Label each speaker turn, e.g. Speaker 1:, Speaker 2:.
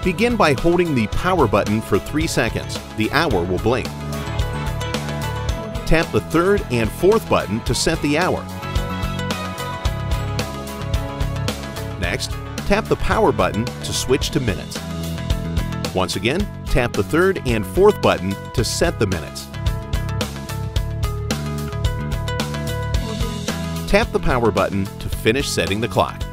Speaker 1: Begin by holding the power button for 3 seconds. The hour will blink. Tap the third and fourth button to set the hour. Next, tap the power button to switch to minutes. Once again, tap the third and fourth button to set the minutes. Tap the power button to finish setting the clock.